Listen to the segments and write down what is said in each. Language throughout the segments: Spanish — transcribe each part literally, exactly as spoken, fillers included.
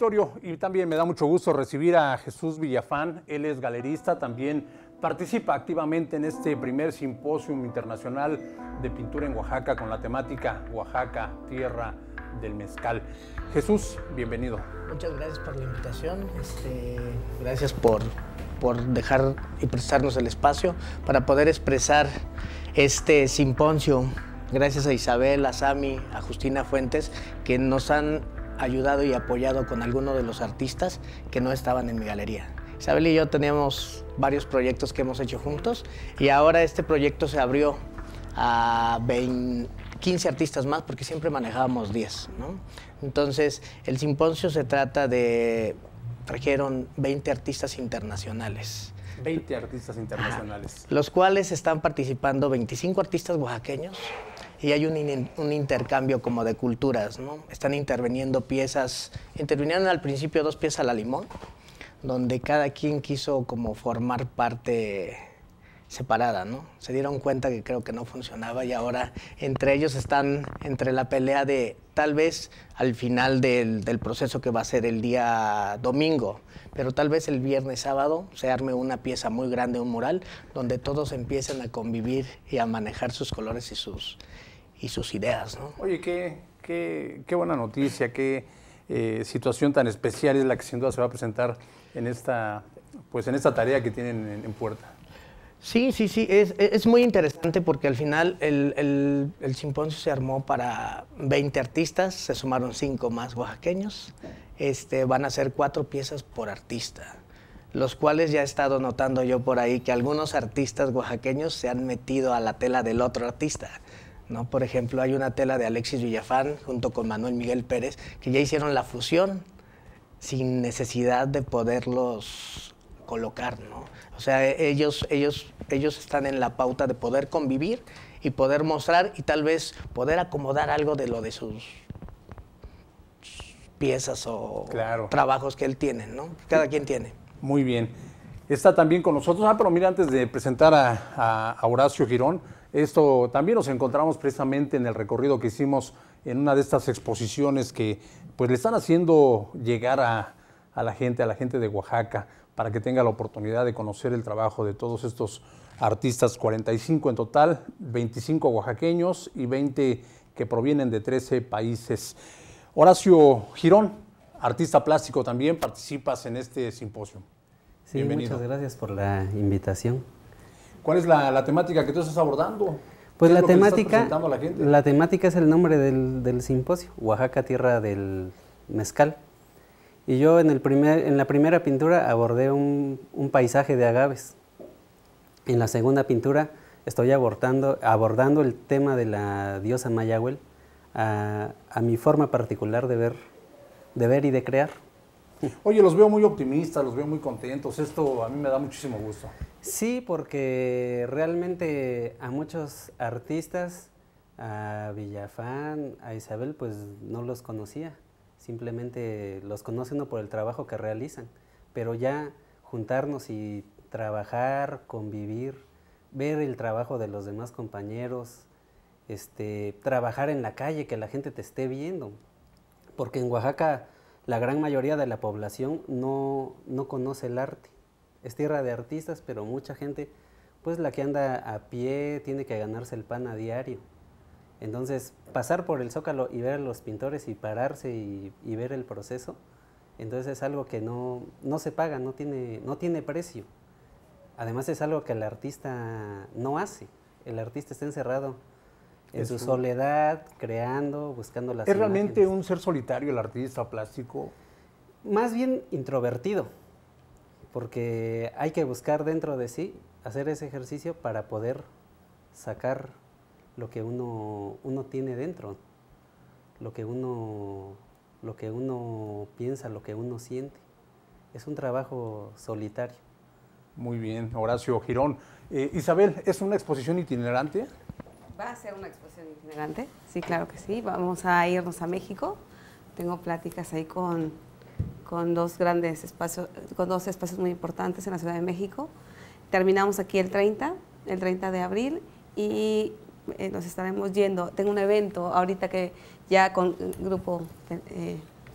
auditorio, y también me da mucho gusto recibir a Jesús Villafán. Él es galerista, también participa activamente en este primer simposio internacional de pintura en Oaxaca con la temática Oaxaca, tierra del mezcal. Jesús, bienvenido. Muchas gracias por la invitación, este, gracias por, por dejar y prestarnos el espacio para poder expresar este simposio. Gracias a Isabel, a Sami, a Justina Fuentes, que nos han ayudado y apoyado con algunos de los artistas que no estaban en mi galería. Isabel y yo teníamos varios proyectos que hemos hecho juntos y ahora este proyecto se abrió a veinte, quince artistas más porque siempre manejábamos diez, ¿no? Entonces, el simposio se trata de... trajeron veinte artistas internacionales. veinte artistas internacionales. Ajá, los cuales están participando veinticinco artistas oaxaqueños y hay un, in, un intercambio como de culturas, ¿no? Están interviniendo piezas, intervinieron al principio dos piezas a la limón, donde cada quien quiso como formar parte separada, ¿no? Se dieron cuenta que creo que no funcionaba y ahora entre ellos están entre la pelea de tal vez al final del, del proceso que va a ser el día domingo, pero tal vez el viernes, sábado se arme una pieza muy grande, un mural, donde todos empiecen a convivir y a manejar sus colores y sus, y sus ideas, ¿no? Oye, qué, qué, qué buena noticia, qué eh, situación tan especial es la que sin duda se va a presentar en esta, pues en esta tarea que tienen en, en puerta. Sí, sí, sí, es, es muy interesante porque al final el, el, el simposio se armó para veinte artistas, se sumaron cinco más oaxaqueños, este, van a ser cuatro piezas por artista, los cuales ya he estado notando yo por ahí que algunos artistas oaxaqueños se han metido a la tela del otro artista, ¿no? Por ejemplo, hay una tela de Alexis Villafán junto con Manuel Miguel Pérez que ya hicieron la fusión sin necesidad de poderlos colocar, ¿no? O sea, ellos, ellos, ellos están en la pauta de poder convivir y poder mostrar y tal vez poder acomodar algo de lo de sus piezas o claro. trabajos que él tiene, ¿no? Cada quien tiene. Muy bien. Está también con nosotros, ah, pero mira, antes de presentar a, a, a Horacio Girón, esto también nos encontramos precisamente en el recorrido que hicimos en una de estas exposiciones que pues le están haciendo llegar a, a la gente, a la gente de Oaxaca, para que tenga la oportunidad de conocer el trabajo de todos estos artistas, cuarenta y cinco en total, veinticinco oaxaqueños y veinte que provienen de trece países. Horacio Girón, artista plástico también, participas en este simposio. Sí, bienvenido. Muchas gracias por la invitación. ¿Cuál es la, la temática que tú estás abordando? Pues la temática, a la, gente? la temática es el nombre del, del simposio, Oaxaca, tierra del mezcal. Y yo en, el primer, en la primera pintura abordé un, un paisaje de agaves. En la segunda pintura estoy abordando, abordando el tema de la diosa Mayahuel a, a mi forma particular de ver, de ver y de crear. Oye, los veo muy optimistas, los veo muy contentos. Esto a mí me da muchísimo gusto. Sí, porque realmente a muchos artistas, a Villafán, a Isabel, pues no los conocía. Simplemente los conoce uno por el trabajo que realizan, pero ya juntarnos y trabajar, convivir, ver el trabajo de los demás compañeros, este, trabajar en la calle, que la gente te esté viendo, porque en Oaxaca la gran mayoría de la población no, no conoce el arte. Es tierra de artistas, pero mucha gente, pues la que anda a pie, tiene que ganarse el pan a diario. Entonces, pasar por el Zócalo y ver a los pintores y pararse y, y ver el proceso, entonces es algo que no, no se paga, no tiene, no tiene precio. Además es algo que el artista no hace. El artista está encerrado en es su un... soledad, creando, buscando las ¿Es imágenes. Realmente un ser solitario el artista plástico? Más bien introvertido, porque hay que buscar dentro de sí, hacer ese ejercicio para poder sacar lo que uno, uno tiene dentro, lo que uno, lo que uno piensa, lo que uno siente. Es un trabajo solitario. Muy bien, Horacio Girón. Eh, Isabel, ¿es una exposición itinerante? Va a ser una exposición itinerante, sí, claro que sí. Vamos a irnos a México. Tengo pláticas ahí con, con dos grandes espacios, con dos espacios muy importantes en la Ciudad de México. Terminamos aquí el treinta, el treinta de abril y Eh, nos estaremos yendo. Tengo un evento ahorita que ya con el grupo eh,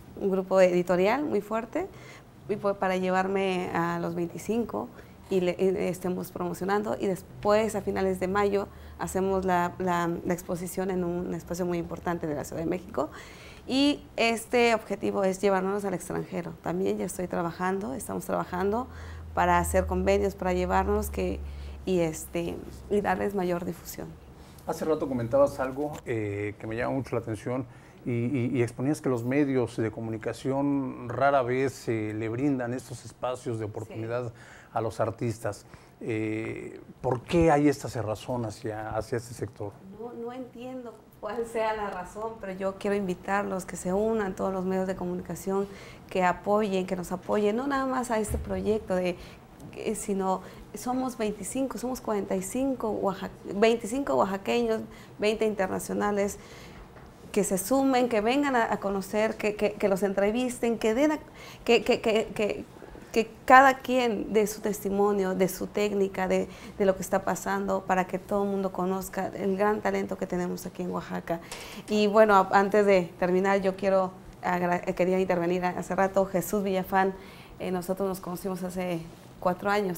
un grupo editorial muy fuerte y fue para llevarme a los veinticinco y le y estemos promocionando, y después a finales de mayo hacemos la, la, la exposición en un espacio muy importante de la Ciudad de México, y este objetivo es llevarnos al extranjero. También ya estoy trabajando, estamos trabajando para hacer convenios, para llevarnos que, y, este, y darles mayor difusión. Hace rato comentabas algo eh, que me llama mucho la atención, y, y, y exponías que los medios de comunicación rara vez eh, le brindan estos espacios de oportunidad sí. a los artistas. Eh, ¿Por qué hay esta cerrazón hacia, hacia este sector? No, no entiendo cuál sea la razón, pero yo quiero invitarlos, que se unan todos los medios de comunicación, que apoyen, que nos apoyen, no nada más a este proyecto, de, sino somos veinticinco, somos cuarenta y cinco, oaxaque, veinticinco oaxaqueños, veinte internacionales, que se sumen, que vengan a, a conocer, que, que, que los entrevisten, que den a, que, que, que, que que cada quien dé su testimonio, de su técnica, de, de lo que está pasando, para que todo el mundo conozca el gran talento que tenemos aquí en Oaxaca. Y bueno, antes de terminar, yo quiero, quería intervenir hace rato. Jesús Villafán, eh, nosotros nos conocimos hace cuatro años,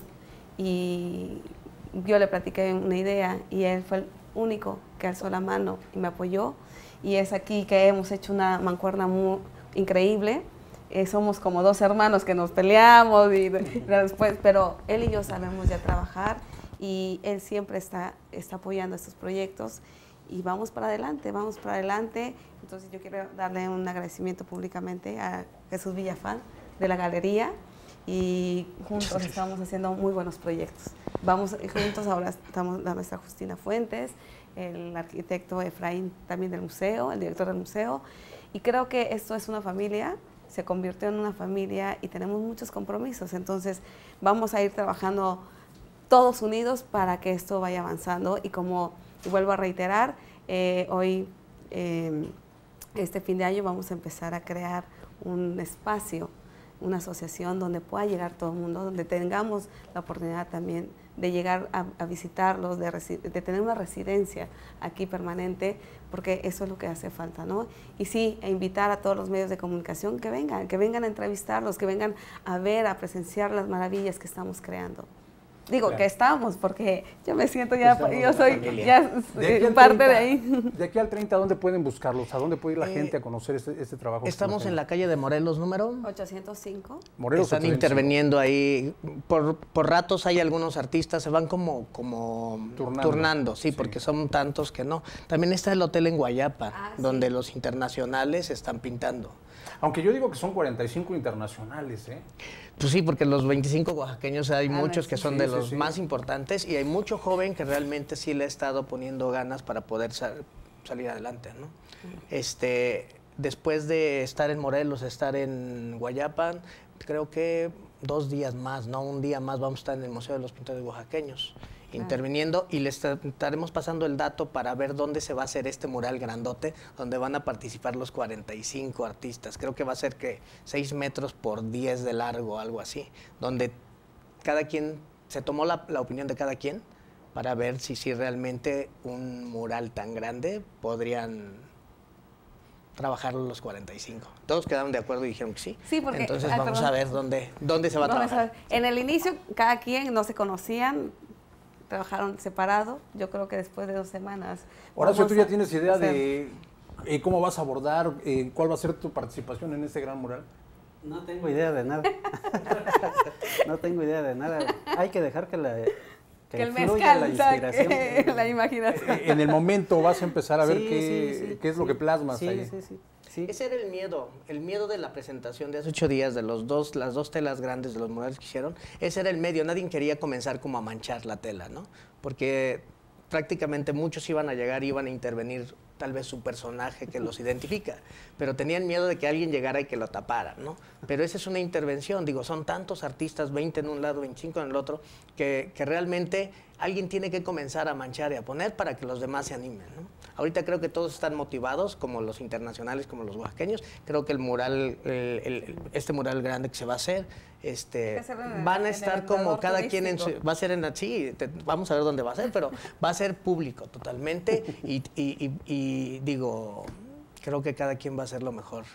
y yo le platiqué una idea, y él fue el único que alzó la mano y me apoyó, y es aquí que hemos hecho una mancuerna muy increíble. Eh, somos como dos hermanos que nos peleamos, y, y después, pero él y yo sabemos ya trabajar, y él siempre está, está apoyando estos proyectos, y vamos para adelante, vamos para adelante. Entonces yo quiero darle un agradecimiento públicamente a Jesús Villafán de la Galería, y juntos estamos haciendo muy buenos proyectos. Vamos juntos, ahora estamos la maestra Justina Fuentes, el arquitecto Efraín también del museo, el director del museo, y creo que esto es una familia. Se convirtió en una familia y tenemos muchos compromisos, entonces vamos a ir trabajando todos unidos para que esto vaya avanzando. Y como y vuelvo a reiterar, eh, hoy, eh, este fin de año, vamos a empezar a crear un espacio, una asociación donde pueda llegar todo el mundo, donde tengamos la oportunidad también de llegar a, a visitarlos, de, de tener una residencia aquí permanente, porque eso es lo que hace falta, ¿no? Y sí, e invitar a todos los medios de comunicación que vengan, que vengan a entrevistarlos, que vengan a ver, a presenciar las maravillas que estamos creando. Digo, claro, que estamos, porque yo me siento ya, estamos yo soy ya de parte treinta, de ahí. De aquí al treinta, ¿a dónde pueden buscarlos? ¿A dónde puede ir la eh, gente a conocer este, este trabajo? Estamos en la calle de Morelos, número ochocientos cinco. Morelos Están ochocientos cinco. Interviniendo ahí. Por, por ratos hay algunos artistas, se van como, como turnando, turnando sí, sí, porque son tantos que no. También está el hotel en Guayapa, ah, donde sí, los internacionales están pintando. Aunque yo digo que son cuarenta y cinco internacionales, ¿eh? Pues sí, porque los veinticinco oaxaqueños hay ah, muchos que son sí, de los sí, sí. más importantes, y hay mucho joven que realmente sí le ha estado poniendo ganas para poder sal, salir adelante, ¿no? Sí. Este, después de estar en Morelos, estar en Guayapa, creo que dos días más, no un día más, vamos a estar en el Museo de los Pintores Oaxaqueños, interviniendo, y les estaremos pasando el dato para ver dónde se va a hacer este mural grandote, donde van a participar los cuarenta y cinco artistas. Creo que va a ser que seis metros por diez de largo, algo así, donde cada quien, se tomó la, la opinión de cada quien para ver si, si realmente un mural tan grande podrían trabajarlo los cuarenta y cinco. Todos quedaron de acuerdo y dijeron que sí. Sí, porque, entonces ah, vamos perdón. a ver dónde, dónde se va a trabajar. En el inicio, cada quien no se conocían, trabajaron separado. Yo creo que después de dos semanas... Horacio, ¿tú ya tienes idea de eh, cómo vas a abordar, eh, cuál va a ser tu participación en este gran mural? No tengo idea de nada. No tengo idea de nada. Hay que dejar que la... Que, que el mezcal, la inspiración. Que la imaginación. En el momento vas a empezar a ver sí, qué, sí, sí, qué es lo sí, que plasmas sí, ahí. Sí, sí, sí. Ese era el miedo, el miedo de la presentación de hace ocho días, de los dos, las dos telas grandes de los murales que hicieron. Ese era el medio, nadie quería comenzar como a manchar la tela, ¿no? Porque prácticamente muchos iban a llegar y iban a intervenir tal vez su personaje que los identifica, pero tenían miedo de que alguien llegara y que lo tapara, ¿no? Pero esa es una intervención, digo, son tantos artistas, veinte en un lado, veinticinco en el otro, que, que realmente alguien tiene que comenzar a manchar y a poner para que los demás se animen, ¿no? Ahorita creo que todos están motivados, como los internacionales, como los oaxaqueños. Creo que el mural, el, el, este mural grande que se va a hacer, este, van a estar como cada quien en su, va a ser en sí, te, vamos a ver dónde va a ser, pero va a ser público totalmente y, y, y, y digo, creo que cada quien va a hacer lo mejor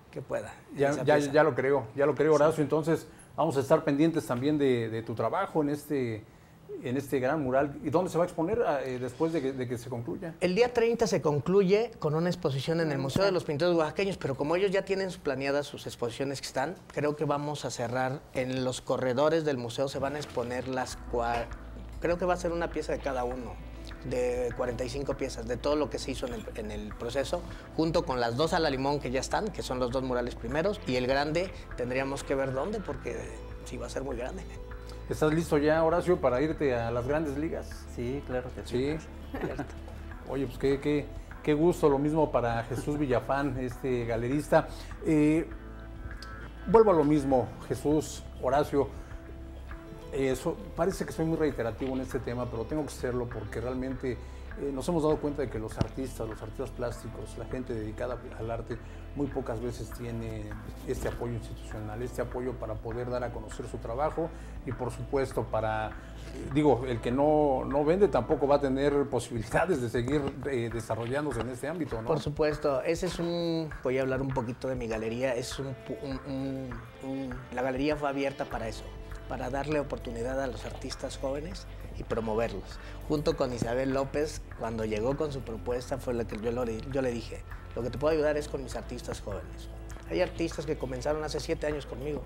que pueda. Ya, ya, ya lo creo, ya lo creo, Horacio. Sí. Entonces, vamos a estar pendientes también de, de tu trabajo en este, en este gran mural. ¿Y dónde se va a exponer eh, después de que, de que se concluya? El día treinta se concluye con una exposición en el Museo de los Pintores Oaxaqueños, pero como ellos ya tienen planeadas sus exposiciones que están, creo que vamos a cerrar en los corredores del museo, se van a exponer las cuatro, creo que va a ser una pieza de cada uno, de cuarenta y cinco piezas, de todo lo que se hizo en el, en el proceso, junto con las dos a la limón que ya están, que son los dos murales primeros, y el grande tendríamos que ver dónde, porque sí va a ser muy grande. ¿Estás listo ya, Horacio, para irte a las grandes ligas? Sí, claro que sí. Sí. Oye, pues qué, qué, qué gusto, lo mismo para Jesús Villafán, este galerista. Eh, vuelvo a lo mismo, Jesús, Horacio. Eh, so, parece que soy muy reiterativo en este tema, pero tengo que serlo porque realmente eh, nos hemos dado cuenta de que los artistas, los artistas plásticos, la gente dedicada al arte, muy pocas veces tiene este apoyo institucional, este apoyo para poder dar a conocer su trabajo y por supuesto para, digo, el que no, no vende tampoco va a tener posibilidades de seguir eh, desarrollándose en este ámbito, ¿no? Por supuesto, ese es un, voy a hablar un poquito de mi galería, es un, un, un, un la galería fue abierta para eso, para darle oportunidad a los artistas jóvenes y promoverlos. Junto con Isabel López, cuando llegó con su propuesta, fue la que yo, lo, yo le dije, lo que te puedo ayudar es con mis artistas jóvenes. Hay artistas que comenzaron hace siete años conmigo.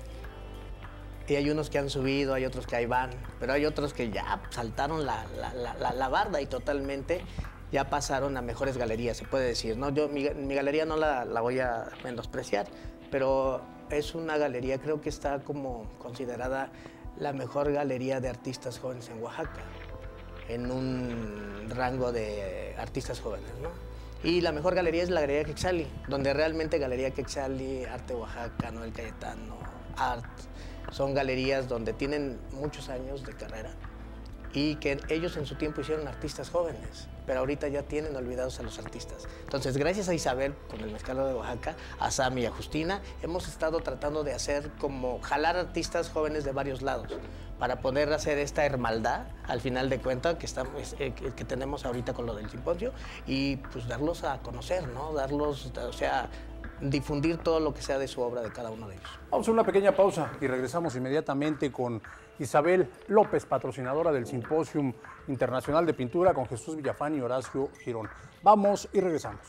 Y hay unos que han subido, hay otros que ahí van, pero hay otros que ya saltaron la, la, la, la, la barda y totalmente ya pasaron a mejores galerías, se puede decir, ¿no? Yo, mi, mi galería no la, la voy a menospreciar, pero es una galería, creo que está como considerada la mejor galería de artistas jóvenes en Oaxaca, en un rango de artistas jóvenes, ¿no? Y la mejor galería es la Galería Quexali, donde realmente Galería Quexali, Arte Oaxaca, Noel Cayetano, Art, son galerías donde tienen muchos años de carrera y que ellos en su tiempo hicieron artistas jóvenes, pero ahorita ya tienen olvidados a los artistas. Entonces, gracias a Isabel, con el Mezcalero de Oaxaca, a Sammy y a Justina, hemos estado tratando de hacer como jalar artistas jóvenes de varios lados para poder hacer esta hermandad, al final de cuentas, que, estamos, eh, que, que tenemos ahorita con lo del simposio, y pues darlos a conocer, ¿no? Darlos, o sea, difundir todo lo que sea de su obra de cada uno de ellos. Vamos a una pequeña pausa y regresamos inmediatamente con Isabel López, patrocinadora del Simposium Internacional de Pintura, con Jesús Villafán y Horacio Girón. Vamos y regresamos.